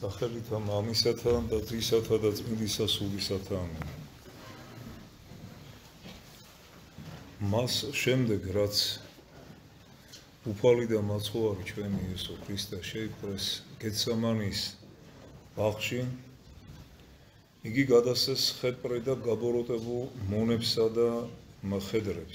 სახელითა მამისათა და ძისათა და წმინდისა სულისათა ამენ. მას შემდეგ რაც უფალი და მაცხოვარი ჩვენი იესო ქრისტე შეიპყრეს გეთსემანის ბაღში, იგი გადასცეს ხეპრე და გაბოროტებულ მონებსა და მხედრებს.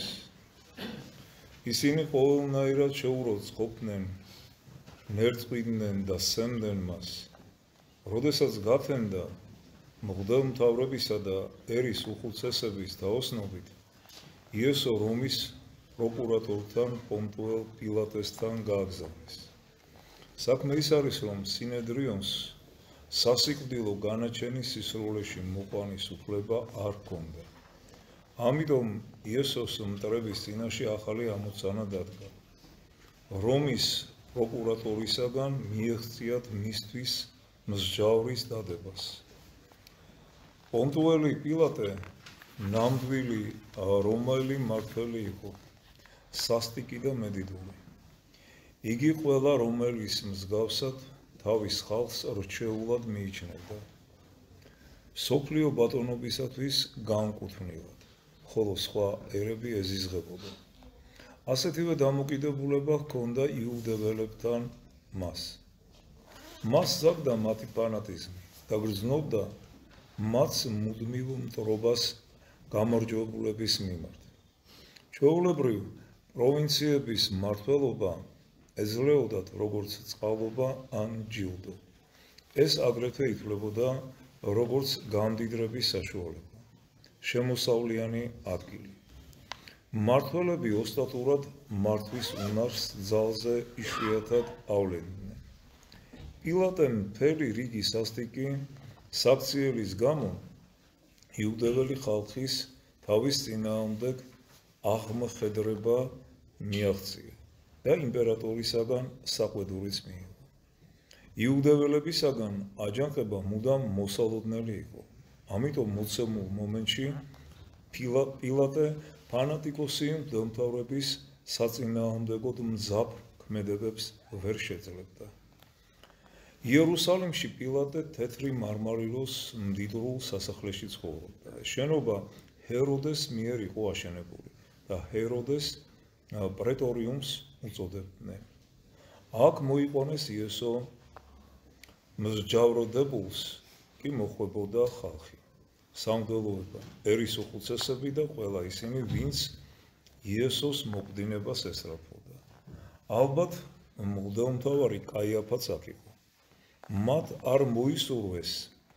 ისინი ყოველნაირად შეუროც ყოფდნენ, ნერწყვიდნენ და სცემდნენ მას. როდესაც გათენდა მღვდელმთავრებისა და ერის უხუცესების დაოსნობით, იესო რომის პროკურატორთან პონტუელ პილატესთან გააგზავნეს. საქმე ის არის, რომ სინედრიონს სასიკვდილო განაჩენის სისრულეში მოყვანის უფლება არ ჰქონდა. ამიტომ იესოს მტრების წინაშე ახალი ამოცანა დადგა. რომის პროკურატორისაგან მიეღწიათ მისთვის მსჯავრის დადებას. პონტუელი პილატე ნამდვილი რომაელი მმართველი იყო, სასტიკი და მედიდული. იგი ყველა რომაელის მსგავსად თავის ხალხს რჩეულად მიიჩნევდა. სოფლიო ბატონობისათვის განკუთვნილად, ხოლო სხვა ერები ეზიზღებოდა. ასეთივე დამოკიდებულება ჰქონდა იუდეველებთან მას. მას ზაგდა მათი ფანატიზმი და გრძნობდა მათ მუდმივ მტრობას გამარჯვებულების მიმართ. ჩვეულებრივ, პროვინციების მმართველობა ეძლეოდათ როგორც წყალობა ან ჯილდო. ეს აგრეთვე ითვლებოდა როგორც გამდიდრების საშუალება, შემოსავლიანი ადგილი. მმართველები ოსტატურად მართვის უნარს ძალზე იშვიათად ავლენდნენ. პილატემ მთელი რიგი სასტიკი საქციელის გამო იუდეველი ხალხის თავის წინააღმდეგ აღმხედრება მიაღწია და იმპერატორისაგან საყვედურიც მიიღო. იუდეველებისაგან აჯანყება მუდამ მოსალოდნელი იყო. ამიტომ მოცემულ მომენტში პილატე ფანატიკოსი მღვდელმთავრების საწინააღმდეგოდ მძაფრ ქმედებებს ვერ შეძლებდა. იერუსალიმში პილატე თეთრი მარმარილოს მდიდრულ სასახლეში ცხოვრობდა. შენობა ჰეროდეს მიერ იყო აშენებული და ჰეროდეს პრეტორიუმს უწოდებდნენ. აქ მოიყვანეს იესო, მსჯავროდებულს კი მოხვებოდა ხალხი, სამღვდელოება, ერის უხუცესები და ყველა ისინი, ვინც იესოს მოკვდინებას ესწრაფვოდა. ალბათ მღვდელმთავარი კაიაფაც აქ იყო. მათ არ მოისურვეს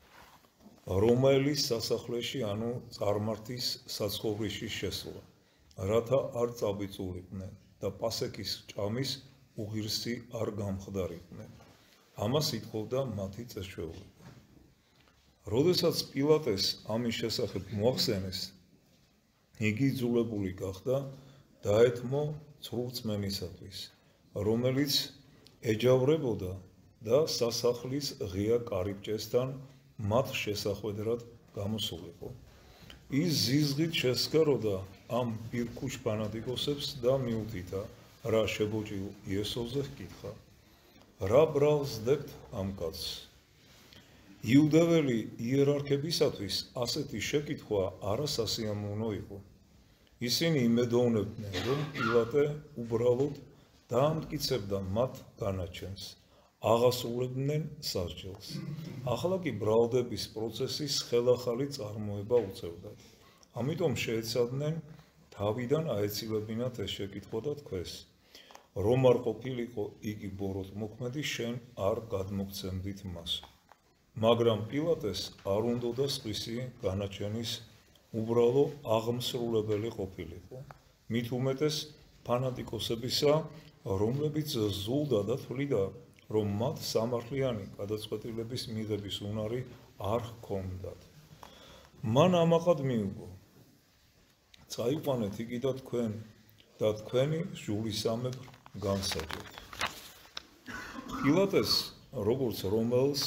რომაელის სასახლეში, ანუ წარმართის საცხოვრისში შესვლა, რათა არ წაბიწულიყვნენ და პასექის ჭამის უღირსი არ გამხდარიყვნენ. ამას ითხოვდა მათი წესჩვეულება. როდესაც პილატეს ამის შესახებ მოახსენეს, იგი იძულებული გახდა დაეთმო ცრურწმენისათვის, რომელიც ეჯავრებოდა და სასახლის ღია კარიბჭესთან მათ შესახვედრად გამოსულიყო. ის ზიზღით შესქაროდა ამ პირქუშ ფანატიკოსებს და მიუთითა, რა შებოჭილ იესოზე ჰკითხა, რა ბრალს დებთ ამ კაცს? იუდეველი იერარქებისათვის ასეთი შეკითხვა არასასიამოვნო იყო. ისინი იმედოვნებდნენ, რომ პილატე უბრალოდ დაამტკიცებდა მათ განაჩენს, აღასრულებდნენ სასჯელს. ახლა კი ბრალდების პროცესის ხელახალი წარმოება უწევდათ. ამიტომ შეეცადნენ თავიდან აეცილებინათ ეს შეკითხვა და თქვეს, რომ არ ყოფილიყო იგი ბოროტმოქმედი, შენ არ გადმოგცემდით მას. მაგრამ პილატეს არ უნდოდა სხვისი განაჩენის უბრალო აღმსრულებელი ყოფილიყო. მით უმეტეს ფანატიკოსებისა, რომლებიც ზულდა და თვლიდა, რომ მათ სამართლიანი გადაწყვეტილების მიღების უნარი არ ჰქონდათ. მან ამაყად მიუგო, წაიყვანეთ იგი და თქვენ და თქვენი ჟულისამებრ განსაჯეთ. პილატეს, როგორც რომაელს,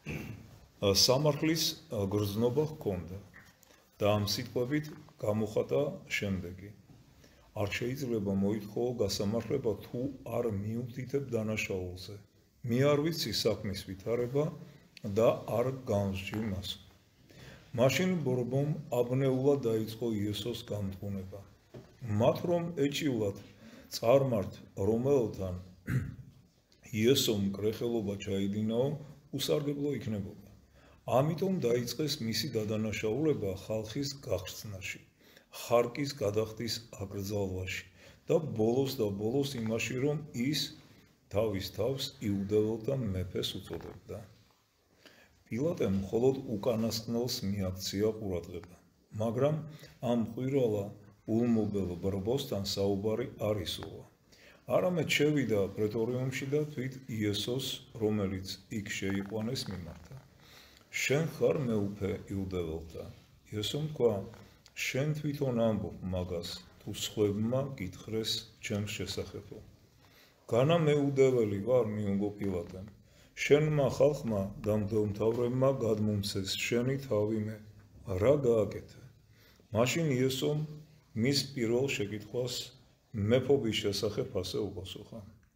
სამართლის გრძნობა ჰქონდა და ამ სიტყვებით გამოხატა შემდეგი: არ შეიძლება მოითხოვო გასამართლება, თუ არ მიუთითებ დანაშაულზე. მე არ ვიცი საქმის ვითარება, და არ განსჯი მას. მაშინ ბორბომ აბნეულად დაიწყო იესოს გამტყუნება. მათ რომ ეჭივლად წარმართ რომელთან იესომ კრეხელობა ჩაიდინაო, უსარგებლო იქნებოდა. ამიტომ დაიწყეს მისი დადანაშაულება ხალხის გახსნაში, ხარკის გადახდის აკრძალვაში და ბოლოს იმაში, რომ ის თავის თავს იუდეველთა მეფეს უწოდებდა. პილატემ მხოლოდ უკანასკნელს მიაქცია ყურადღება, მაგრამ ამ ყვირალა ულმობელ ბრბოსთან საუბარი არ ისურვა. არამედ შევიდა პრეტორიუმში და თვით იესოს, რომელიც იქ შეიყვანეს, მიმართა. შენ ხარ მეუფე იუდეველთა? იესომ თქვა, შენ თვითონ ამბობ მაგას, თუ სხვებმა გითხრეს ჩემს შესახებო. განა მეუდეველი ვარ, მიუნგო პილატემ. შენმა ხალხმა და მდელმთავრებმა გადმომცეს შენი თავი მე. რა გააკეთე? მაშინ იესომ მის პირველ შეკითხვას მეფობის შესახებ ასე უპასუხა.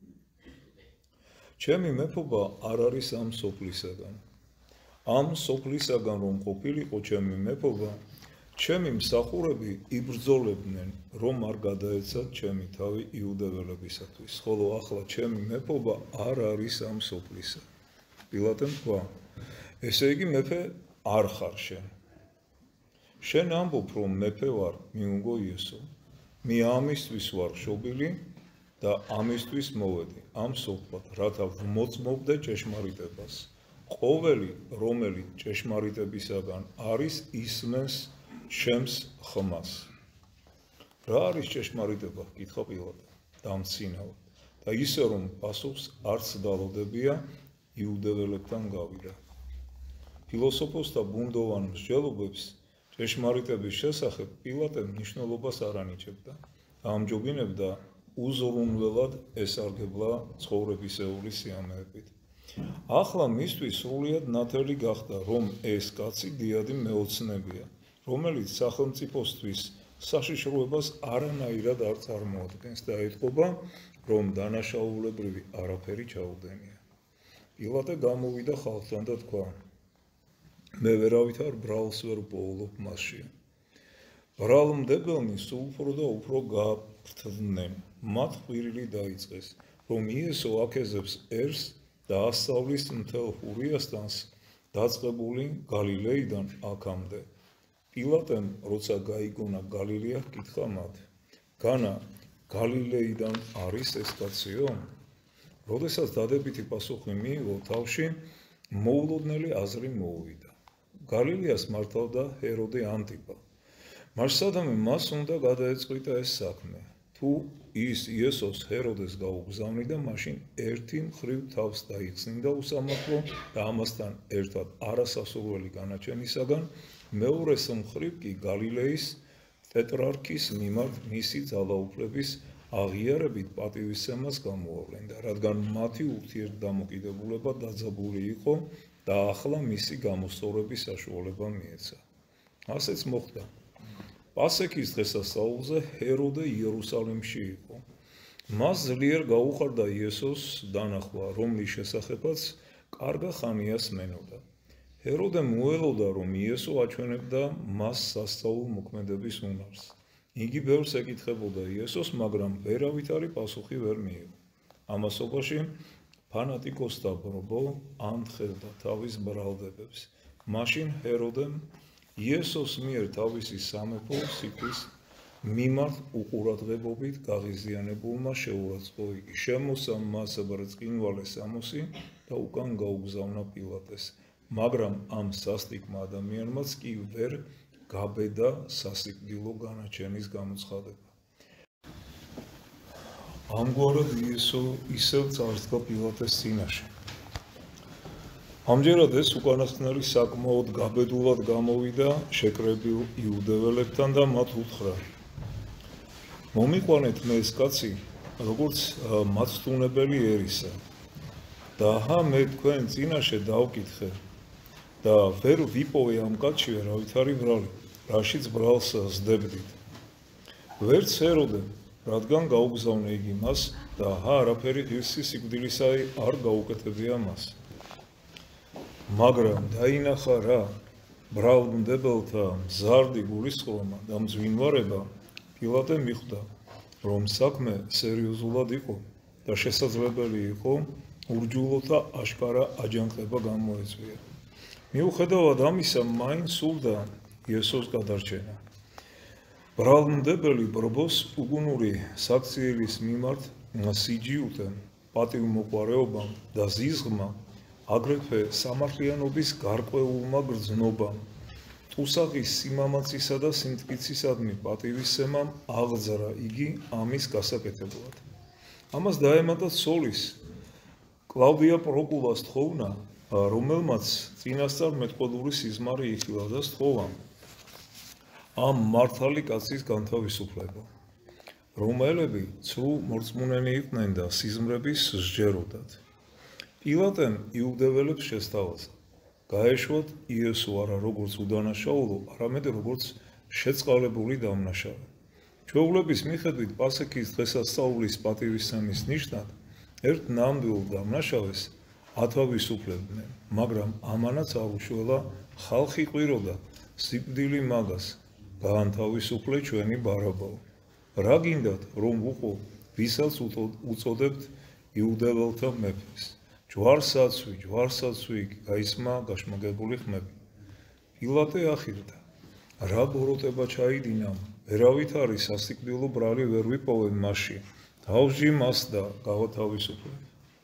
ჩემი მეფობა არ არის ამ სოფლისაგან. ამ სოფლისაგან რომ ყოფილიყო ჩემი მეფობა, ჩემი მსახურები იბრძოლებდნენ, რომ არ გადაეცათ ჩემი თავი იუდეველებისათვის, ხოლო ახლა ჩემი მეფობა არ არის ამ სოფლისა. პილატემ თქვა, ესე იგი მეფე არ ხარ შენ. შენ ამბობ, რომ მეფე ვარ, მიუნგო იესო. მე ამისთვის ვარ შობილი და ამისთვის მოვედი ამ სოფლად, რათა ვმოწმობდე ჭეშმარიტებას. ყოველი, რომელიც ჭეშმარიტებისაგან არის, ისმენს ჩემს ხმას. რა არის ჭეშმარიტება? კითხა პილატე დამცინავად და ისე რომ პასუხს არც დალოდებია, იუდეველებთან გავიდა. ფილოსოფოსთა ბუნდოვან მსჯელობებს ჭეშმარიტების შესახებ პილატე მნიშვნელობას არ ანიჭებდა. ამჯობინებდა უზრუნველად ესარგებლა ცხოვრებისეული სიამეებით. ახლა მისთვის სრულიად ნათელი გახდა, რომ ეს კაცი დიადი მეოცნებია, რომელიც სახელმწიფოსთვის საშიშროებას არანაირად არ წარმოადგენს და ეთყობა, რომ დანაშაულებრივი არაფერი ჩაუდენია. პილატე გამოვიდა ხალხთან და თქვა, მე ვერავითარ ბრალს ვერ პოულობ მასში. ბრალმდებელნი სულ უფრო და უფრო გააფრთხდნენ. მათ ყვირილი დაიწყეს, რომ იესო აკეზებს ერს და ასწავლის მთელ ხურიასთანს დაწყებული გალილეიდან აქამდე. პილატემ, როცა გაიგონა გალილეა, კითხა მათ, განა გალილეიდან არის ეს კაციო? როდესაც დადებითი პასუხი მიიღო თავში, მოულოდნელი აზრი მოუვიდა. გალილეას მართავდა ჰეროდე ანტიპა. მარსადამე მას უნდა გადაეწყვიტა ეს საქმე. თუ ის იესოს ჰეროდეს გაუგზავნიდა, მაშინ ერთი მხრივ თავს დაიხსნიდა უსამართლო და ამასთან ერთად არასასურველი განაჩენისაგან, მეორე მხრივ კი გალილეის ტეტრარქის მიმართ მისი ძალაუფლების აღიარებით პატივისცემას გამოავლენდა, რადგან მათი ურთიერთდამოკიდებულება დაძაბული იყო და ახლა მისი გამოსწორების საშუალება მიეცა. ასეც მოხდა. პასექის დღესასწაულზე ჰეროდე იერუსალიმში იყო. მას ძლიერ გაუხარდა იესოს დანახვა, რომლის შესახებაც კარგა ხანია სმენოდა. ჰეროდე მოელოდა, რომ იესო აჩვენებდა მას სასწაულ მოქმედების უნარს. იგი ბევრს ეკითხებოდა იესოს, მაგრამ ვერავითარი პასუხი ვერ მიიღო. ამასობაში ფანატიკოსთა ბრბო ამთხევდა თავის ბრალდებებს. მაშინ ჰეროდემ იესოს მიერ თავისი სამეფო სიკვდილის მიმართ უყურადღებობით გაღიზიანებულმა შეურაცხყო იგი. შემოსა მას ბრწყინვალე სამოსი და უკან გაუგზავნა პილატეს. მაგრამ ამ სასტიკმა ადამიანმაც კი ვერ გაბედა სასიკვდილო განაჩენის გამოცხადება. ამგვარად იესო ისევ წარსდგა პილატეს წინაშე. ამჯერად ეს უკანასკნელი საკმაოდ გაბედულად გამოვიდა შეკრებილ იუდეველებთან და მათ უთხრა, მომიყვანეთ მე ეს კაცი, როგორც მაცდუნებელი ერისა და მე თქვენ წინაშე დავკითხე და ვერ ვიპოვე ამ კაცში ვერავითარი ბრალი, რაშიც ბრალს ზდებდით. ვერც ჰეროდე, რადგან გაუგზავნე იგი მას და არაფერი ღირსი სიკვდილისა არ გაუკეთებია მას. მაგრამ დაინახა რა ბრალმდებელთა მზარდი გულისხმობა და მძვინვარება, პილატე მიხვდა, რომ საქმე სერიოზულად იყო და შესაძლებელი იყო ურჯულოთა აშკარა აჯანყება გამოეწვია. მიუხედავად ამისა, მაინც სურდა იესოს გადარჩენა. ბრალმდებელი ბრბოს უგუნური საქციელის მიმართ სიჯიუტემ, პატივმოყვარეობამ და ზიზღმა, აგრეთვე სამართლიანობის გარკვეულმა გრძნობამ, ტუსაღის სიმამაცისა და სიმტკიცისადმი პატივისცემამ აღძრა იგი ამის გასაკეთებლად. ამას დაემატა ცოლის კლავდია პროკულას თხოვნა, რომელმაც წინასწარ მეტყოდური სიზმარი იხილა და სთხოვა ამ მართალი კაცის განთავისუფლება. რომაელები ცრუ მორწმუნენი იყვნენ და სიზმრების სჯეროდათ. პილატემ იუდეველებს შესთავაზა, გაეშვათ იესო არა როგორც უდანაშაულო, არამედ როგორც შეწყალებული დამნაშავე. ჩვეულების მიხედვით პასექის დღესასწაულის პატივისცემის ნიშნად ერთ ნამდვილ დამნაშავეს ათავისუფლებდნენ, მაგრამ ამანაც არ უშველა ხალხი ყვიროდა სიკვდილი მაგას, გაანთავისუფლე ჩვენი ბარაბაო. რა გინდათ, რომ უყო, ვისაც უწოდებთ იუდეველთა მეფეს? ჯვარსაცვი გაისმა გაშმაგებული ხმები. პილატე ახირდა, რა ბოროტება ჩაიდინა, ვერავით არის სასიკვდილო ბრალი ვერ ვიპოვებ მასში, თავში მას და გავათავისუფლებ.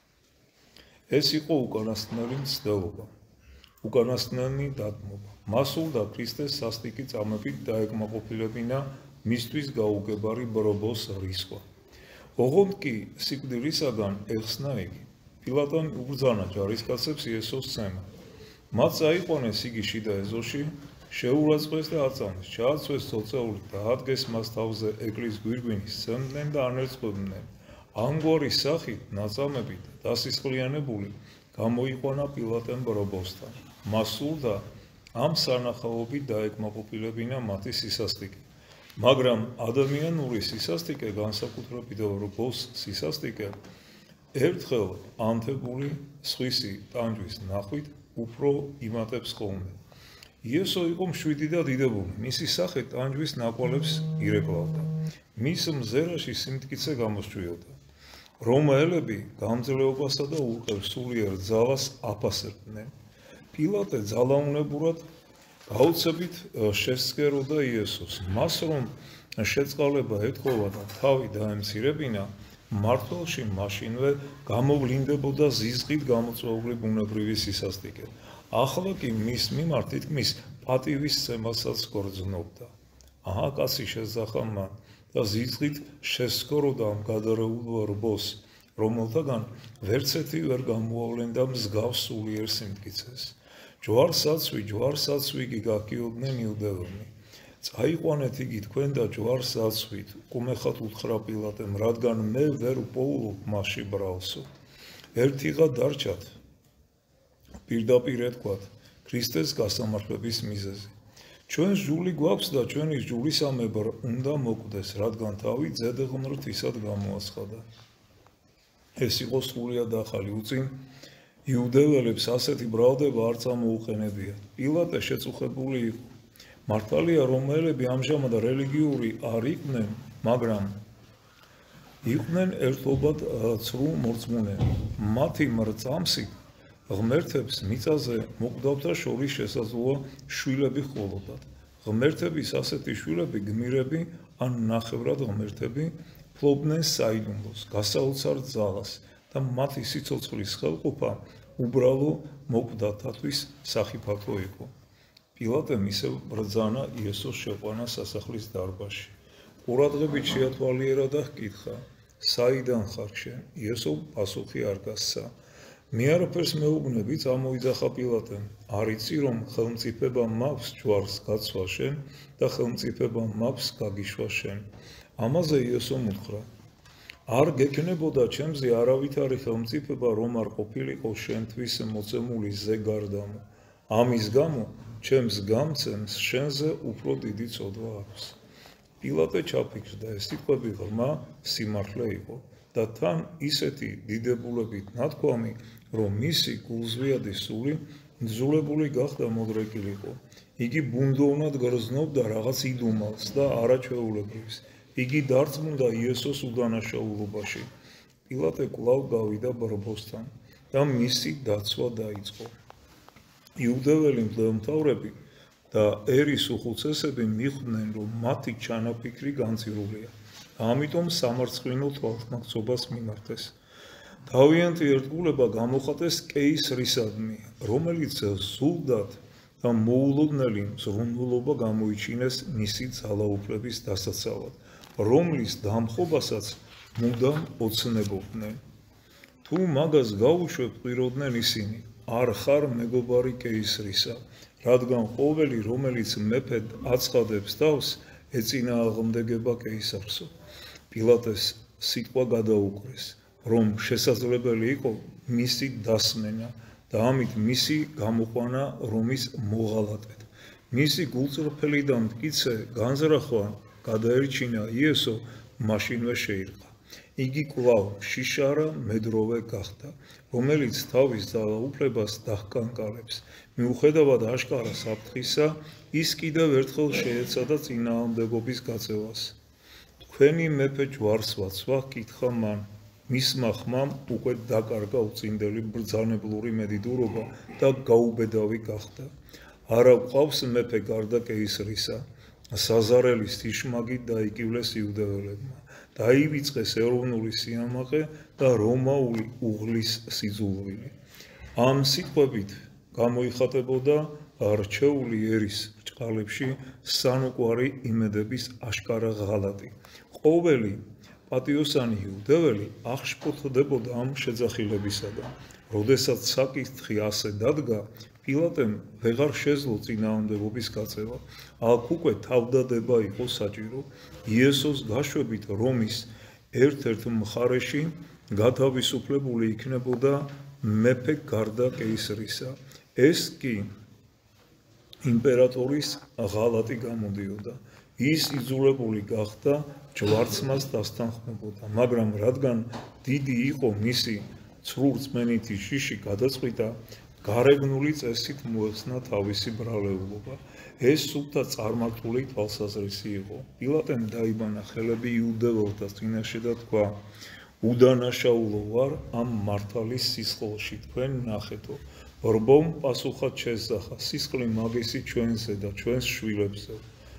ეს იყო უკანასკნელი მცდელობა, უკანასკნელი დათმობა. მას სურდა ქრისტეს სასტიკი წამებით დაეკმაყოფილებინა მისთვის გაუგებარი ბრბოს რისხვა. ოღონდ კი სიკვდილისაგან ეხსნა იგი. პილატემ უბრძანა ჯარისკაცებს იესოს ცემა. მათ წაიყვანეს იგი შიდა ეზოში, შეურაცხყვეს და აწამეს, ჩააცვეს წოწეული და ადგეს მას თავზე ეკლის გვირგვინი, სცემდნენ და ანერწყებდნენ. ამგვარი სახით ნაწამებით დასისხლიანებული გამოიყვანა პილატემ ბრბოსთან. მას სურდა ამ სანახაობით დაეკმაყოფილებინა მათი სისასტიკე. მაგრამ ადამიანური სისასტიკე, განსაკუთრებით ბრბოს სისასტიკე, ერთხელ ანთებული სხვისი ტანჯვის ნახვით უფრო იმატებს ხოლმე. იესო იყო მშვიდი და დიდებული, მისი სახე ტანჯვის ნაკვალებს ირეკლავდა. მის მზერაში სიმტკიცე გამოსჭვიოდა. რომაელები გამძლეობასა და უყევს სულიერ ძალას აფასებდნენ. პილატე ძალაუნებურად გაუცებით შესწეროდა იესოს. მას რომ შეწყალება ეთხოვა და თავი დაემცირებინა, მართლში მაშინვე გამოვლინდებოდა ზიზღით გამოწვეული ბუნებრივი სისასტიკე. ახლა კი მის მიმართ თითქმის პატივისცემასაც გრძნობდა. აჰა, კაცი შეძახა მან და ზიზღით შესკოროდა ამ გადარეულ რბოს, რომელთაგან ვერცერთი ვერ გამოავლენდა მსგავს სულიერ სიმტკიცეს. ჯვარსაცვი კი გაქიოდნენ იუდეველნი. წაიყვანეთ იგი თქვენ და ჯვარსაცვით, ყუმეხად უთხრა პილატემ, რადგან მე ვერ უპოულობ მასში ბრალსო. ერთიღა დარჩათ, პირდაპირ ეთქვათ, ქრისტეს გასამართლების მიზეზი. ჩვენს ჯული გვაქვს და ჩვენი ჯულისამებრ უნდა მოკვდეს, რადგან თავი ძედღმრთისად გამოაცხადა. ეს იყო სრულიად ახალი უწინ. იუდეველებს ასეთი ბრალდება არ წამოუყენებიათ. პილატე შეწუხებული იყო. მართალია, რომაელები ამჟამად რელიგიური არ იყვნენ, მაგრამ იყვნენ ერთობად ცრუ მორწმუნენი. მათი მრწამსით ღმერთებს მიწაზე მოკვდავთა შორის შესაძლოა შვილები ჰყოლოდათ. ღმერთების ასეთი შვილები, გმირები ან ნახევრად ღმერთები, ფლობდნენ საიდუმლოს, გასაოცარ ძალას და მათი სიცოცხლის ხელყოფა უბრალო მოკვდავთათვის სახიფათო იყო. პილატემ ისევ ბრძანა იესოს შეყვანა სასახლის დარბაზში. ყურადღებით შეათვალიერა და ჰკითხა, საიდან ხარ შენ? იესო პასუხი არ გასცა. მე არაფერს მეუბნები, წამოიძახა პილატემ. არ იცი, რომ ხელმწიფება მაქვს ჯვარს გაცვა შენ და ხელმწიფება მაქვს გაგიშვა შენ. ამაზე იესომ უთხრა, არ გექნებოდა ჩემზე არავითარი ხელმწიფება, რომ არ ყოფილიყო შენთვის მოცემული ზეგარდამო. ამის გამო ჩემს გამცემს შენზე უფრო დიდი წოდვა აქვს. პილატე ჩაფიქრდა, ეს სიტყვები ღრმა სიმართლე იყო და თან ისეთი დიდებულებით ნათქვამი, რომ მისი გულზვიადი სული ძულებული გახდა მოდრეკილიყო. იგი ბუნდოვნად გრძნობდა რაღაც იდუმალს და არაჩვეულებრივს. იგი დარწმუნდა იესოს უდანაშაულობაში. პილატე კვლავ გავიდა ბრბოსთან და მისი დაცვა დაიწყო. იუდეველი მღვდელმთავრები და ერის უხუცესები მიხვდნენ, რომ მათი ჩანაფიქრი განწირულია. ამიტომ სამარცხვინო თვალთმაქცობას მიმართეს. თავიანთი ერთგულება გამოხატეს კეისრისადმი, რომელიც ზუსტად და მოულოდნელი ზრუნველობა გამოიჩინეს მისი ძალაუფლების დასაცავად, რომლის დამხობასაც მუდამ ოცნებობდნენ. თუ მაგას გაუშვებ, ყვიროდნენ ისინი, არ ხარ მეგობარი კეისრისა, რადგან ყოველი, რომელიც მეფედ აცხადებს თავს, ეწინააღმდეგება კეისარსო. პილატეს სიტყვა გადაუკრეს, რომ შესაძლებელი იყო მისი დასმენა და ამით მისი გამოყვანა რომის მოღალატედ. მისი გულწრფელიდან მტკიცე განზრახვა გადაერჩინა იესო, მაშინვე შეირყა. იგი კვლავ შიშარა მედროვე გახდა, რომელიც თავის ძალაუფლებას დაჰკანკალებს. მიუხედავად აშკარა საფრთხისა, ის კიდევ ერთხელ შეეცადა წინააღმდეგობის გაწევას. თქვენი მეფე ჯვარს ვაცვა, კითხა მან. მისმა ხმამ უკვე დაკარგა უწინდელი ბრძანებლური მედიდურობა და გაუბედავი გახდა. არა გვყავს მეფე გარდა კეისრისა. საზარელის თიშმაგით დაიკივლეს იუდეველებმა. დაივიწყეს ეროვნული სიამაყე და რომაული უღლის სიძულვილი. ამ სიტყვებით გამოიხატებოდა არჩეული ერის ბრჭყალებში სანუკვარი იმედების აშკარა ღალატი. ყოველი პატიოსანი იუდეველი აღშფოთდებოდა ამ შეძახილებისაგან. როდესაც საკითხი ასე დადგა, პილატემ ვეღარ შეძლო წინააღმდეგობის გაწევა. აქ უკვე თავდადება იყო საჭირო. იესოს გაშვებით რომის ერთ-ერთ მხარეში გათავისუფლებული იქნებოდა მეფე გარდა კეისრისა. ეს კი იმპერატორის ღალატი გამოდიოდა. ის იძულებული გახდა ჯვარცმას დასთანხმებოდა, მაგრამ რადგან დიდი იყო მისი ცრურწმენითი შიში გადაწყვიტა, გარეგნული წესით მოეხსნა თავისი ბრალეულობა. ეს სულთა წარმართული თვალსაზრისი იყო. პილატემ დაიბანა ხელები იუდეველთა წინაშე და თქვა, უდანაშაულო ვარ ამ მართალის სისხლში, თქვენ ნახეთო. ბრბომ პასუხად შესძახა, სისხლი მაგისი ჩვენზე და ჩვენს შვილებზე.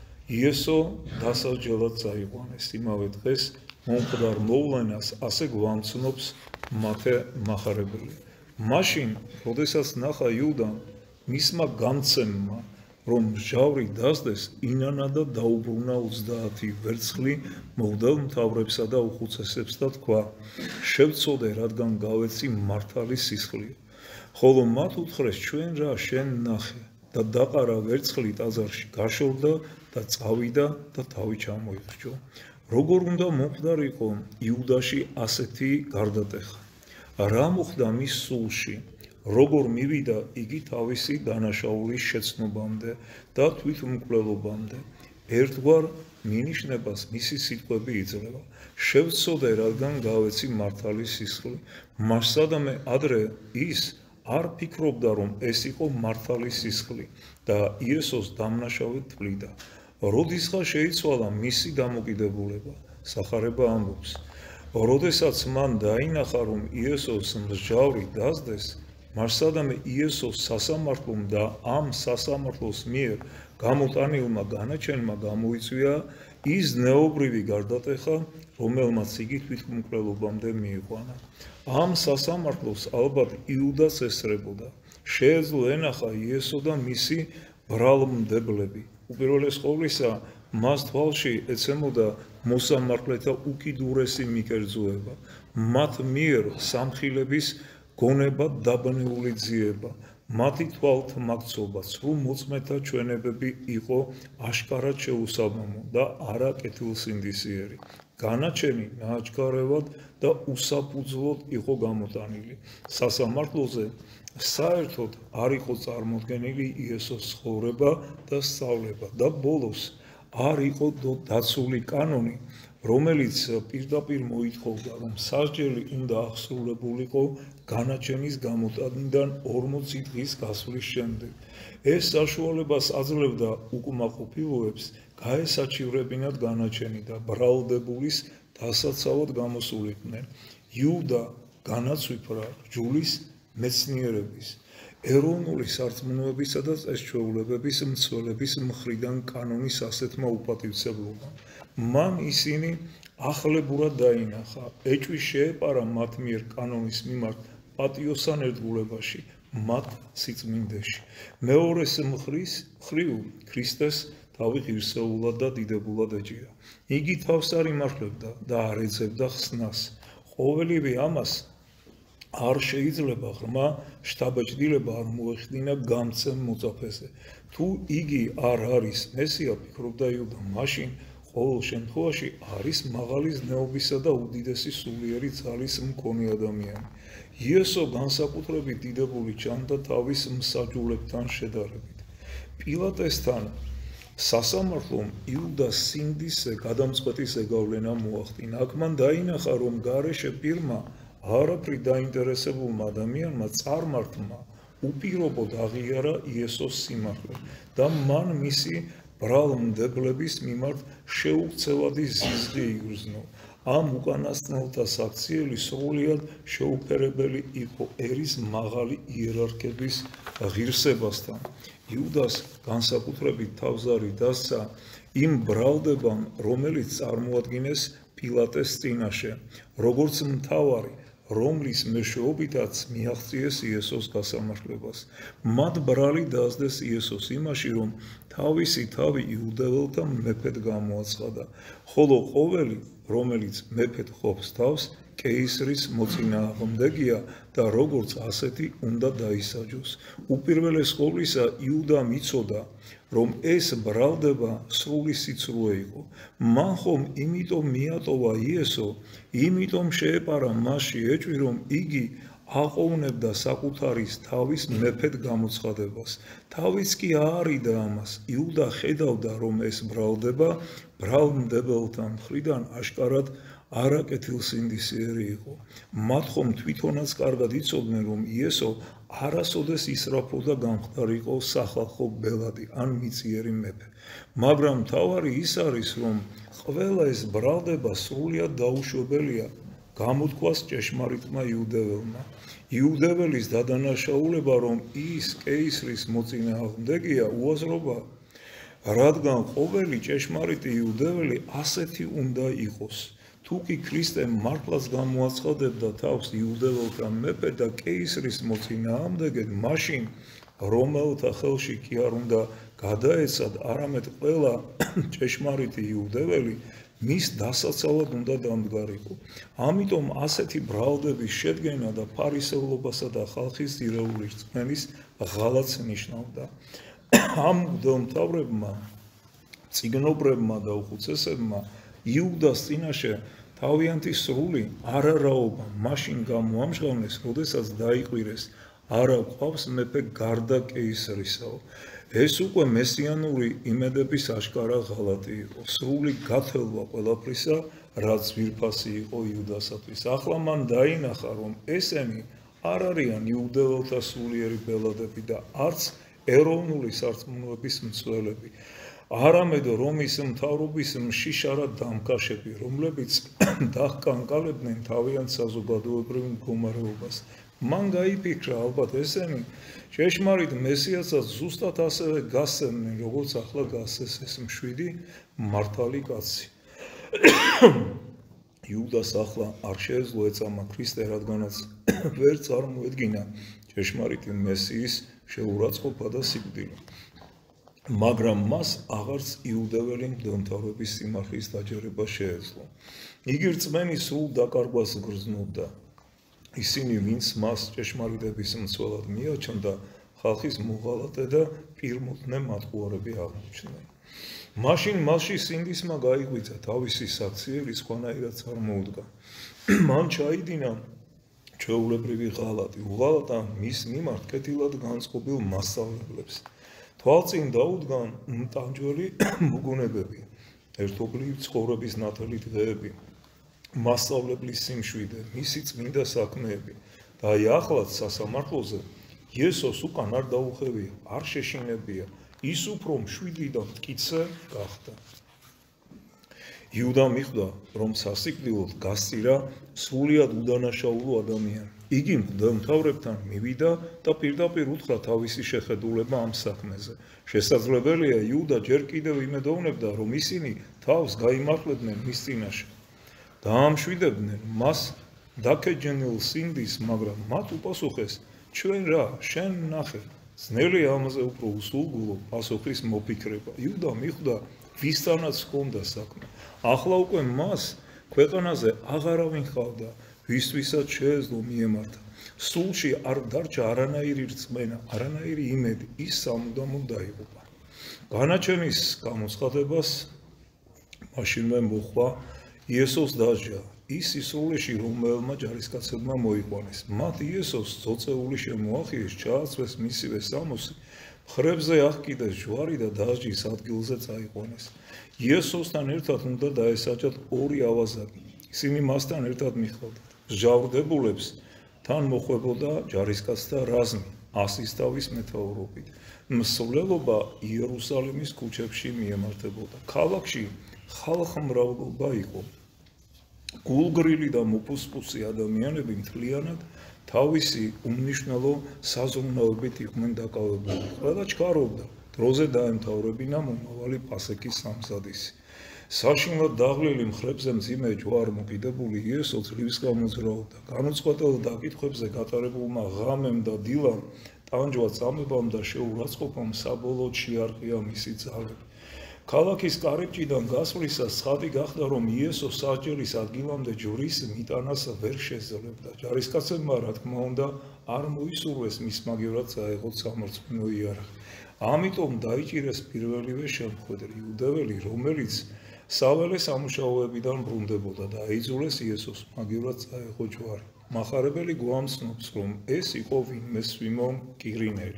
იესო დასასჯელად წაიყვანეს. იმავე დღეს მომხდარ მოვლენას ასე გვამცნობს მათე მახარებელი. მაშინ, როდესაც ნახა იუდამ, მისმა გამცემმა, რომ ჟავრი დასდეს, ინანა და დაუბრუნა 30 ვერცხლი მღვდელმთავრებსა და უხუცესებს და თქვა, შევწოდე, რადგან გავეცი მართალის სისხლია. ხოლო მათ უთხრეს, ჩვენ რა შენ ნახე და დაყარა ვერცხლი ტაძარში, გაშორდა და წავიდა და თავი ჩამოიხრჯო. როგორ უნდა მომხდარიყო იუდაში ასეთი გარდატეხა? რა მოხდა მის სულში? როგორ მივიდა იგი თავისი დანაშაულის შეცნობამდე და თვითმკვლელობამდე? ერთგვარ მინიშნებას მისი სიტყვები იძლევა. შევწოდე, რადგან გავეცი მართალის სისხლი. მასადამე ადრე ის არ ფიქრობდა, რომ ეს იყო მართალის სისხლი და იესოს დამნაშავედ თვლიდა. როდისღა შეიცვალა მისი დამოკიდებულება, სახარება ამბობს. როდესაც მან დაინახა, რომ იესოს მსჯავრი დასდეს, მასადამე იესოს სასამართლომ და ამ სასამართლოს მიერ გამოტანილმა განაჩენმა გამოიწვია ის ზნეობრივი გარდატეხა, რომელმაც იგი თვითმკვლელობამდე მიიყვანა. ამ სასამართლოს ალბათ იუდას ესწრებოდა. შეეძლო ენახა იესო და მისი ბრალმდებლები. უპირველეს ყოვლისა, მას თვალში ეცემოდა მოსამართლეთა უკიდურესი მიკერძოება, მათ მიერ სამხილების გონება დაბნეული ძიება, მათი თვალთმაქცობა, სრულ მოწმეთა ჩვენებები იყო აშკარად შეუსაბამო და არა კეთილსინდისიერი. განაჩენი ნაჩქარევად და უსაფუძვლოდ იყო გამოტანილი. სასამართლოზე საერთოდ არ იყო წარმოდგენილი იესოს ცხოვრება და სწავლება და ბოლოს არ იყო დაცული კანონი, რომელიც პირდაპირ მოითხოვდა, რომ სასჯელი უნდა აღსრულებულიყო განაჩენის გამოტანიდან 40 დღის გასვლის შემდეგ. ეს საშუალებას აძლევდა უკმაყოფილოებს გაესაჩივრებინათ განაჩენი და ბრალდებულის დასაცავად გამოსულიყვნენ. იუდა განაცვიფრა რჯულის მეცნიერების, ეროვნული სარწმუნოებისა და წესჩვეულებების მცველების მხრიდან კანონის ასეთმა უპატივცემლობამ. მან ისინი ახლებურად დაინახა, ეჭვი შეეპარა მათ მიერ კანონის მიმართ პატიოსან ერთგულებაში, მათ სიწმინდეში. მეორეს მხრივ ქრისტეს თავი ღირსეულად და დიდებულად ეჭირა. იგი თავს არ იმართლებდა და არ ეძებდა ხსნას. ყოველივე ამას არ შეიძლება ღრმა შთაბეჭდილება არ მოეხდინა გამცემ მოწაფეზე. თუ იგი არ არის მესია, ფიქრობდა იუდა, მაშინ ყოველ შემთხვევაში არის მაღალი ზნეობისა და უდიდესი სულიერი ძალის მქონე ადამიანი. იესო განსაკუთრებით დიდებული ჩანდა თავის მსაჯულებთან შედარებით. პილატესთან სასამართლომ იუდას სინდისზე გადამწყვეტის ზეგავლენა მოახდინა. აქ მან დაინახა, რომ გარეშე პირმა არაფრით დაინტერესებულმა ადამიანმა წარმართმა უპირობოდ აღიარა იესოს სიმართლე და მან მისი ბრალმდებლების მიმართ შეუქცევადი ზიზღი იგრძნო. ამ უკანასკნელთა საქციელი სრულიად შეუფერებელი იყო ერის მაღალი იერარქების ღირსებასთან. იუდას განსაკუთრებით თავზარი დასცა იმ ბრალდებამ, რომელიც წარმოადგინეს პილატეს წინაშე, როგორც მთავარი, რომლის მეშვეობითაც მიაღწიეს იესოს გასამართლებას. მათ ბრალი დაასდეს იესოს იმაში, რომ თავისი თავი იუდეველთა მეფედ გამოაცხადა, ხოლო ყოველი, რომელიც მეფედ ყოფს თავს, კეისრის მოწინააღმდეგეა და როგორც ასეთი უნდა დაისაჯოს. უპირველეს ყოვლისა იუდამ იცოდა, რომ ეს ბრალდება სრული სიცრუე იყო. მან ხომ იმიტომ მიატოვა იესო, იმიტომ შეეპარა მასში ეჭვი, რომ იგი აყოვნებდა საკუთარის თავის მეფედ გამოცხადებას. თავის კი აარიდა ამას. იუდა ხედავდა, რომ ეს ბრალდება ბრალმდებელთა მხრიდან აშკარად არაკეთილსინდისიერი იყო. მათ ხომ თვითონაც კარგად იცოდნენ, რომ იესო არასოდეს ისრაფოდა გამხდარიყო სახალხო ბელადი ან მიწიერი მეფე. მაგრამ მთავარი ის არის, რომ ყველა ეს ბრალდება სრულიად დაუშვებელია გამოთქვას ჭეშმარიტმა იუდეველმა. იუდეველის დადანაშაულება, რომ ის კეისრის მოწინააღმდეგეა, უაზრობა, რადგან ყოველი ჭეშმარიტი იუდეველი ასეთი უნდა იყოს. თუ კი ქრისტე მართლაც გამოაცხადებდა თავს იუდეველთა მეფედ და კეისრის მოწინააღმდეგედ, მაშინ რომელთა ხელში კი არ უნდა გადაეცად, არამედ ყველა ჭეშმარიტი იუდეველი მის დასაცავად უნდა დამდგარიყო. ამიტომ ასეთი ბრალდების შედგენა და ფარისევლობასა და ხალხის ძირეული რწმენის ღალატს ნიშნავდა. ამ მღვდელმთავრებმა, წიგნობრებმა და უხუცესებმა იუდას წინაშე თავიანთი სრული არარაობა მაშინ გამოამჟღავნეს, როდესაც დაიყვირეს, არა გვყავს მეფე გარდა კეისრისაო. ეს უკვე მესიანური იმედების აშკარა ღალატი იყო, სრული გათელვა ყველაფრისა, რაც ძვირფასი იყო იუდასათვის. ახლა მან დაინახა, რომ ესენი არ არიან იუდეველთა სულიერი ბელადები და არც ეროვნული სარწმუნოების მცველები, არამედ რომის მთავრობის მშიშარა დამკაშები, რომლებიც დაჰკანკალებდნენ თავიანთ საზოგადოებრივ მდგომარეობას. მან გაიფიქრა, ალბათ ესენი ჭეშმარიტ მესიასაც ზუსტად ასევე გასცემდნენ, როგორც ახლა გასცეს ეს მშვიდი მართალი კაცი. იუდას ახლა არ შეეძლო ეწამა ქრისტე, რადგანაც ვერ წარმოედგინა ჭეშმარიტი მესიის შეურაცხყოფა და სიკვდილი. მაგრამ მას აღარც იუდეველი მღვდელმთავრების სიმართლის დაჯერება შეეძლო. იგი რწმენის სრულ დაკარგვას გრძნობდა. ისინი, ვინც მას ჭეშმარიტების მცველად მიაჩნდა, ხალხის მოღალატე და პირმოწნე მატყუარები აღმოჩნდნენ. მაშინ მასში სინდისმა გაიღვიძა, თავისი საქციელი სხვანაირად წარმოუდგა. მან ჩაიდინა ჩვეულებრივი ღალატი, უღალატა მის მიმართ კეთილად განწყობილ მასწავლებლებს. თვალწინ დაუდგან მტანჯველი მოგონებები, ერთობლივი ცხოვრების ნათელი დღეები, მასწავლებლის სიმშვიდე, მისი წმინდა საქმეები და აი ახლაც სასამართლოზე იესოს უკან არ დაუხევია, არ შეშინებია, ის უფრო მშვიდი და მტკიცე გახდა. იუდამ მიხვდა, რომ სასიკვდილოდ გასწირა სრულიად უდანაშაულო ადამიანი. იგი მღვდელმთავრებთან მივიდა და პირდაპირ უთხრა თავისი შეხედულება ამ საქმეზე. შესაძლებელია იუდა ჯერ კიდევ იმედოვნებდა, რომ ისინი თავს გაიმართლებდნენ მის წინაშე. დაამშვიდებდნენ მას დაქეჯენილ სინდის, მაგრამ მათ უპასუხეს, ჩვენ რა, შენ ნახე, ძნელია ამაზე უფრო უსულგულო პასუხის მოფიქრება. იუდა მიხვდა, ვისთანაც ჰქონდა საქმე. ახლა უკვე მას ქვეყანაზე აღარავინ ჰყავდა, ვისთვისაც შეეძლო მიემართა. სულში არ დარჩა არანაირი რწმენა, არანაირი იმედი, ის სამუდამოდ დაიღუპა. განაჩენის გამოცხადებას მაშინვე მოხდა იესოს დასჯა, ის სისრულეში, რომელმა ჯარისკაცებმა მოიყვანეს. მათ იესოს ძოწეული შემოახიეს, ჩააცვეს მისივე სამოსი, მხრებზე აღკიდეს ჯვარი და დასჯის ადგილზე წაიყვანეს. იესოსთან ერთად უნდა დაესაჯათ ორი ავაზაკი. ისინი მასთან ერთად მიჰყავდათ. მსჯავრდებულებს თან მოხვებოდა ჯარისკაცთა რაზმი, ასისთავის მეთაურობით. მსვლელობა იერუსალიმის ქუჩებში მიემართებოდა. ქალაქში ხალხმრავლობა იყო. გულგრილი და მოფუსფუსი ადამიანები მთლიანად თავისი უმნიშვნელო საზრუნავებით იყვნენ დაკავებული. ყველა ჩქარობდა, დროზე დაემთავრებინა მომავალი პასექის სამზადისი. საშინლად დაღლილი მხრებზე მძიმე ჯვარ მოკიდებული იესო ძლივს გამოძრაობდა. განუწყვეტელ დაკითხვებზე გატარებულმა ღამემ და დილამ ტანჯვა წამებამ და შეურაცხყოფამ საბოლოოდ შეარყია მისი ძალები. ქალაქის კარიბჭიდან გასვლისას ცხადი გახდა, რომ იესო სასჯელის ადგილამდე ჯვრის მიტანას ვერ შეძლებდა. ჯარისკაცებმა, რა თქმა უნდა, არ მოისურვეს მის მაგივრად წაეღოთ სამორწმუნო იარაღი. ამიტომ დაიჭირეს პირველივე შემხედრი იუდეველი, რომელიც საველე სამუშაოებიდან ბრუნდებოდა და აიძულეს იესოს მაგივრად წაეღო ჯვარი. მახარებელი გვამცნობს, რომ ეს იყო ვინმე სვიმონ კირინელი.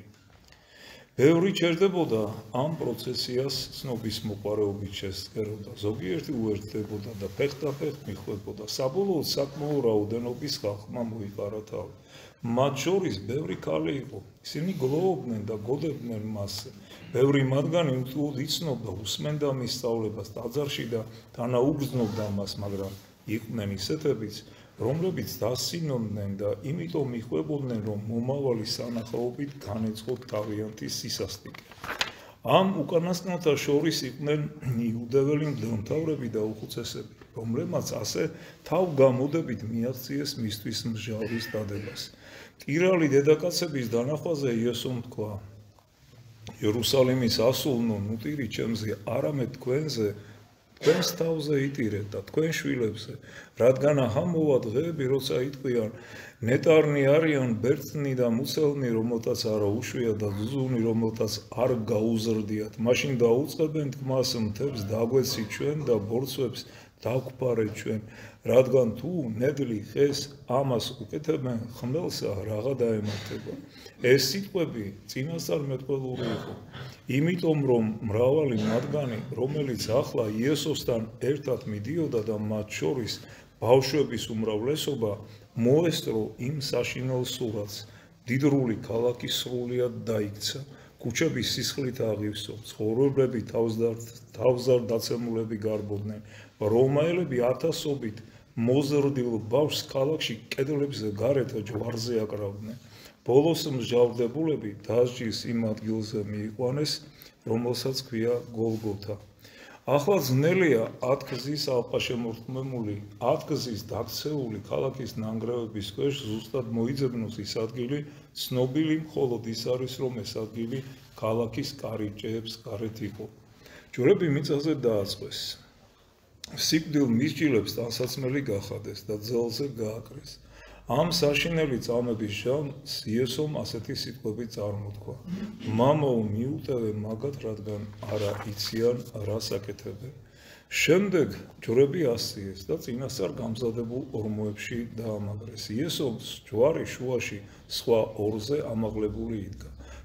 ბევრი ჩერდებოდა ამ პროცესიას ცნობის მოყვარეობით შესწეროდა, ზოგიერთი უერთდებოდა და ფეხდაფეხ მიხვდებოდა. საბოლოოდ საკმაო რაოდენობის ხალხმა მოიყარა თავი. მათ შორის ბევრი ქალი იყო. ისინი გლოვობდნენ და გოდებდნენ მასზე. ბევრი მათგანი უთუოდ იცნობდა, უსმენდა მის სწავლებას ტაძარში და თანაუგრძნობდა მას, მაგრამ იყვნენ ისეთებიც, რომლებიც დასინონდნენ და იმიტომ მიხვებოდნენ, რომ მომავალი სანახაობით განეწყოთ თავიანთი სისასტიკე. ამ უკანასკნელთა შორის იყვნენ იუდეველი მღვდელმთავრები და უხუცესები, რომლებმაც ასე თავგამოდებით მიაღწიეს მისთვის მსჯავრის დადებას. მტირალი დედაკაცების დანახვაზე იესომ თქვა, იერუსალიმის ასულნო, ნუტირი ჩემზე, არამედ თქვენზე, თქვენს თავზე იტირეთ და თქვენ შვილებზე, რადგან ამოვა დღეები, როცა იტყვიან, ნეტარნი არიან ბერწნი და მუცელნი, რომელთაც არა უშვია და ძუძუნი, რომელთაც არ გაუზრდიათ. მაშინ დაუწყებენ თქმას, მთებს დაგვეცი ჩვენ და ბორცვებს დაგვფარეთ ჩვენ, რადგან თუ ნედლი ხეს ამას უკეთებენ, ხმელსა რაღა დაემართება. ეს სიტყვები წინასწარმეტყველური იყო, იმიტომ რომ მრავალი მათგანი, რომელიც ახლა იესოსთან ერთად მიდიოდა და მათ შორის ბავშვების უმრავლესობა, მოესწრო იმ საშინელ სურათს. დიდრული ქალაქი სრულიად დაიქცა, ქუჩების სისხლით აღივსო, ცხოვრებები თავზარდაცემულები გარბოდნენ, რომაელები ათასობით მოზრდილ ბავშვს ქალაქში კედლებზე გარეთ ჯვარზე აკრავდნენ. ბოლოს მსჯავრდებულები დასჯის იმ ადგილზე მიიყვანეს, რომელსაც ქვია გოლგოთა. ახლა ძნელია ათგზის ალყაშემორტყმული, ათგზის დაქცეული ქალაქის ნანგრევების ქვეშ ზუსტად მოიძებნოს ის ადგილი, ცნობილი მხოლოდ ის არის, რომ ეს ადგილი ქალაქის კარიბჭეებს გარეთ იყო. ჯვრები მიწაზე დააწყვეს. სიკვდილ მისჯილებს ტანსაცმელი გახადეს და ძელზე გააკრეს. ამ საშინელი წამების ჟამს იესომ ასეთი სიტყვები წარმოთქვა. მამაო, მიუტევე მაგათ, რადგან არა იციან რას აკეთებენ. შემდეგ ჯვრები ასწიეს და წინასწარ გამზადებულ ორმოებში დაამაგრეს. იესოს ჯვარი შუაში სხვა ორზე ამაღლებული იდგა.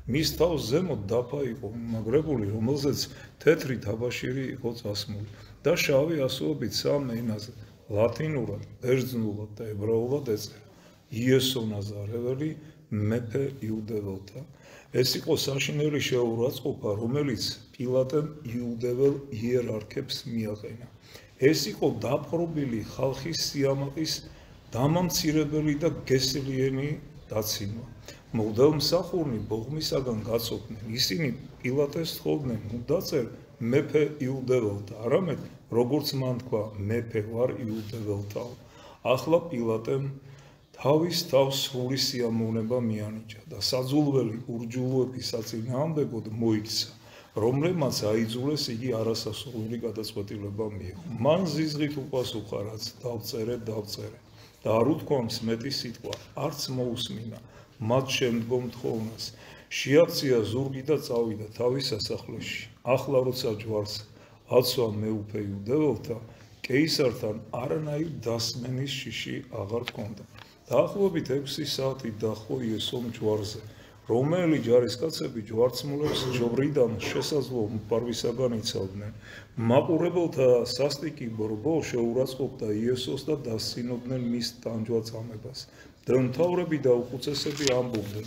მის თავს ზემოთ დაფა იყო მაგრებული, რომელზეც თეთრი თაბაშირი იყო წასმული და შავი ასოებით სამ ენაზე, ლათინურად, ბერძნულად და ებრაულად ეწერა. იესო ნაზარეველი, მეფე იუდეველთა. ეს იყო საშინელი შეურაცხყოფა, რომელიც პილატემ იუდეվել იერარქებს მიაყენა. ეს იყო დაპყრობილი ხალხის სიამაყის დამამცირებელი და გესლიენი დაცინვა. მღვდელმსახურნი ბოღმისაგან გაწოდნენ, ისინი პილატეს თხოვდნენ, დაწერ მეფე იუდეველთა, არამედ როგორც მან თქვა, მეფე ვარ იუდეველთაო. ახლა პილატემ თავის თავს სრული სიამოვნება მიანიჭა და საძულველი ურჯულოების საწინააღმდეგოდ მოიქცა, რომლებმაც აიძულეს იგი არასასურველი გადაწყვეტილება მიიღო. მან ზიზღით უპასუხა, რაც დავწერე და არ უთქვამს მეტი სიტყვა, არც მოусმინა მათ შემდგომ თხოვნას. შეაქცია ზურგი და წავიდა თავის სასახლეში. ახლა როცა ჯვარს აცვა მეუფე იუდეველთა, კეისართან არანაირ დასმენის შიში აღარ ჰქონდა. დაახლოებით 6 საათი დაჰყო იესომ ჯვარზე, რომელი ჯარისკაცები ჯვარცმულებს ჯოვრიდან შესაძლო მყარვისაგან იცავდნენ. მაყურებელთა სასტიკი ბრბო შეურაცხყოფდა იესოს და დასცინოდნენ მის ტანჯვა-წამებას. დრომთავრები და უხუცესები ამბობდნენ: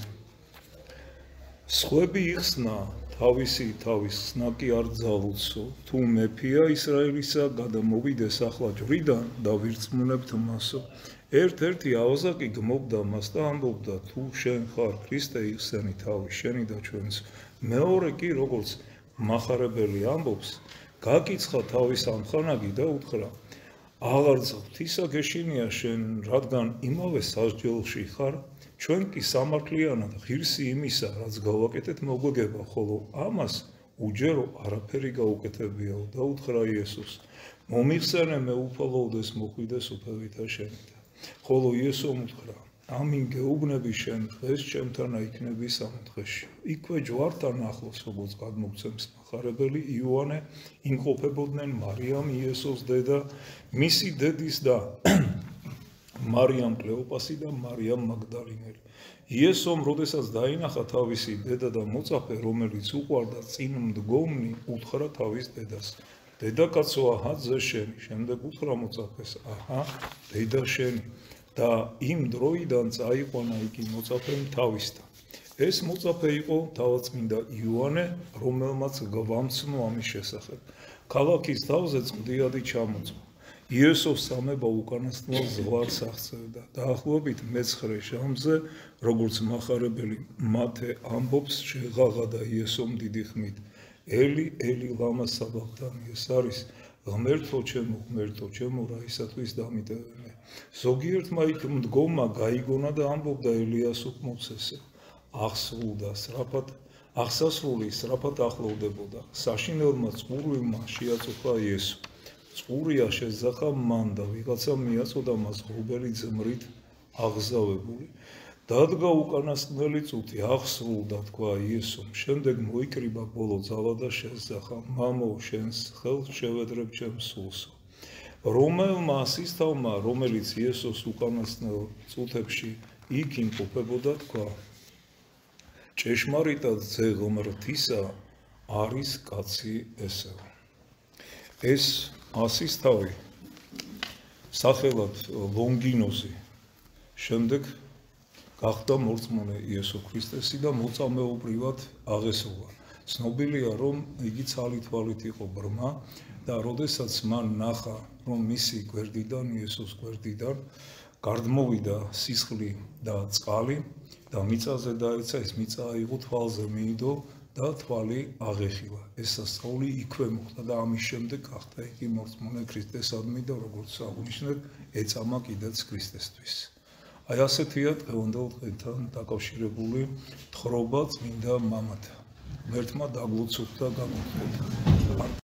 სხვები იხსნა, თავისი თავის ხსნა კი არ ძალუცო. თუ მეფეა ისრაელისა, გადამოვიდეს ახლა ჯვრიდან და ვირწმუნებთ მასო. ერთ-ერთი ავაზაკი გმობდა მას და ამბობდა: თუ შენ ხარ ქრისტე, იხსენი თავი შენი და ჩვენს. მეორე კი, როგორც მახარებელი ამბობს, გაკიცხა თავის ამხანაგი და უთხრა: აღარ ღვთისაგეშინია შენ, რადგან იმავე სასჯელში ხარ, ჩვენ კი სამართლიანად ღირსი იმისა, რაც გავაკეთეთ მოგვეგება, ხოლო ამას უჯერო არაფერი გაუკეთებიაო. და უთხრა იესოს: მომიხსენე მეუფალოვდეს მოხვიდეს უფევითა შენითა. ხოლო იესომ უთხრა: ამინ გეუბნები შენ, დღეს ჩემთანა იქნები სამოთხეში. იქვე ჯვართან ახლოს, როგორც გადმოგცემს მახარებელი იოანე, იმყოფებოდნენ მარიამ იესოს დედა, მისი დედის და მარიამ კლეოპასი და მარიამ მაგდალინელი. იესომ, როდესაც დაინახა თავისი დედა და მოწაფე, რომელიც უყვარდა წინ მდგომნი, უთხრა თავის დედას: დედაკაცო, აჰა ძე შენი. შემდეგ უთხრა მოწაფეს: აჰა დედა შენი. და იმ დროიდან წაიყვანა იგი მოწაფემ თავისთან. ეს მოწაფე იყო თავადწმინდა იოანე, რომელმაც გვამცნო ამის შესახებ. ქალაქის თავზე წვდიადი ჩამოწვა. იესოს სამება უკანასკნელ ზღვარს აღწევდა. დაახლოებით მე-9 ჟამზე, როგორც მახარებელი მათე ამბობს, შეღაღადა იესომ დიდი ხმით: ელი ელი ლამა საბახთანი. ეს არის: ღმერთო ჩემო, რა ისათვის დამიტევე. ზოგიერთმა იქ მდგომმა გაიგონა და ამბობდა: ელიას უკმოცესე. აღსასრული სწრაფად ახლოვდებოდა. საშინელმა წყურვილმა შეაწუხა იესო. წყურია შეძახა მან და ვიღაცა მიაწოდა მას ღრუბელი ძმრით აღზავებული. დადგა უკანასკნელი წუთი, აღსრულდა, თქვა იესომ. შემდეგ მოიკრიბა ბოლო ძალა და შეძახა: მამო, შენს ხელს შევედრებ ჩემს სულსო. რომელმა ასისთავმა, რომელიც იესოს უკანასკნელ წუთებში იქ იმყოფებოდა, თქვა: ჭეშმარიტად ძე ღმრთისა არის კაცი ესეო. ეს ასისთავი, სახელად ლონგინოზი, შემდეგ გახდა მორწმუნე იესო ქრისტესი და მოწამეობრივად აღესრულა. ცნობილია, რომ იგი ცალი-თვალით იყო ბრმა და როდესაც მან ნახა, რომ მისი გვერდიდან, იესოს გვერდიდან გარდმოვიდა სისხლი და წყალი და მიწაზე დაეცა, ეს მიწა აიღო, თვალზე მიიდო და თვალი აღეხილა. ეს სასწაული იქვე მოხდა და ამის შემდეგ გახდა იგი მორწმუნე ქრისტესადმი და როგორც აღნიშნეთ, ეწამა კიდეც ქრისტესთვის. აი ასეთია დღევანდელ დღეთან დაკავშირებული თხრობა წმინდა მამათა. ღმერთმა დაგლოცოთ და გამოგხდეთ.